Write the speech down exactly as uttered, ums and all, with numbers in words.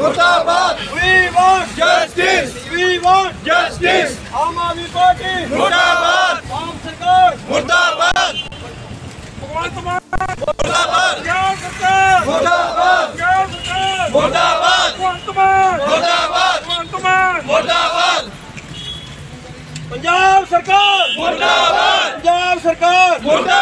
मुर्दाबाद। We want Justice, we want justice, आम आदमी पार्टी मुर्दाबाद। आम सरकार मुर्दाबाद, भगवंत मान मुर्दाबाद, पंजाब सरकार मुर्दाबाद, पंजाब सरकार मुर्दाबाद, भगवंत मान मुर्दाबाद, भगवंत मान मुर्दाबाद, पंजाब सरकार मुर्दाबाद, पंजाब सरकार मुर्दाबाद।